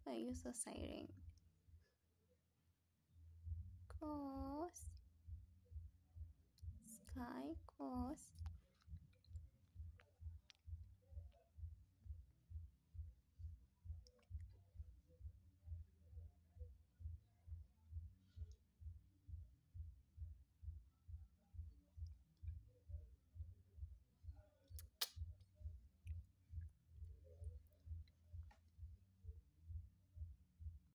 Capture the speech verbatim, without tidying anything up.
Why are you so silent? Ghost. Sky ghost.